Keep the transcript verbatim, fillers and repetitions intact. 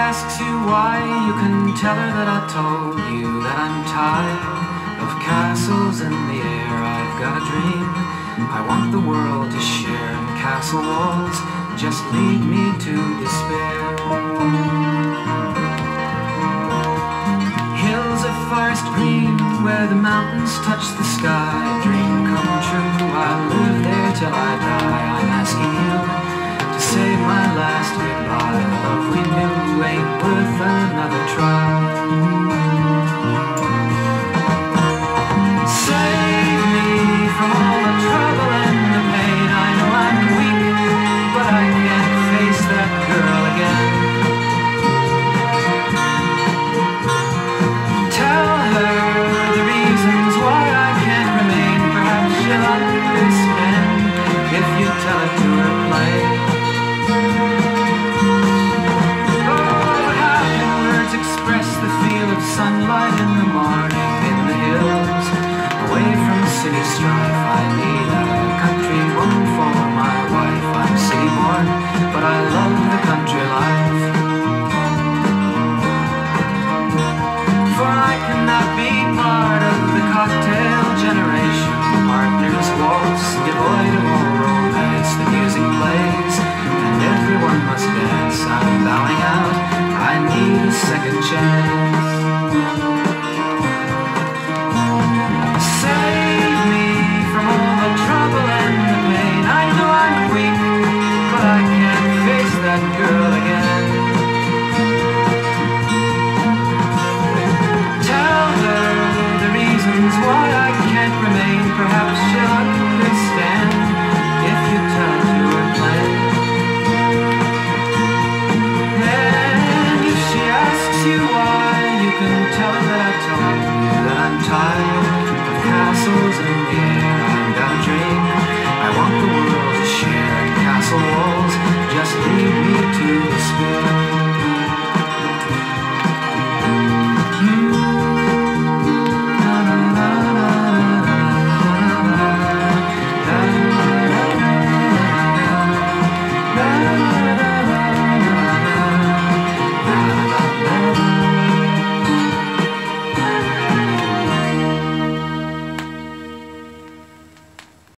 asks you why, you can tell her that I told you that I'm tired of castles in the air. I've got a dream I want the world to share, and castle walls just lead me to despair. Hills of forest green where the mountains touch the sky, dream come true, I'll live there till I die. I'm asking you to say my last goodbye. The love we knew ain't worth another try. Save me from all the trouble and the pain. I know I'm weak, but I can't face that girl again. Tell her the reasons why I can't remain. Perhaps she'll understand if you tell her to her plain. Express the feel of sunlight in the morning in the hills, away from city strife. I need a country woman for my wife. I'm city born, but I love the country life. For I cannot be part of the cocktail generation. Partners waltz, devoid of all romance. The music plays, and everyone must dance. I'm bowing out, I need a second chance. Save me from all the trouble and the pain. I know I'm weak, but I can't face that girl again. Tell her the reasons why I can't remain. Perhaps she'll understand if you tell her to her plan. You why, you can tell her that I told you that I'm tired of castles in the air. I've got a dream I want the world to share, and castle walls just lead me to despair.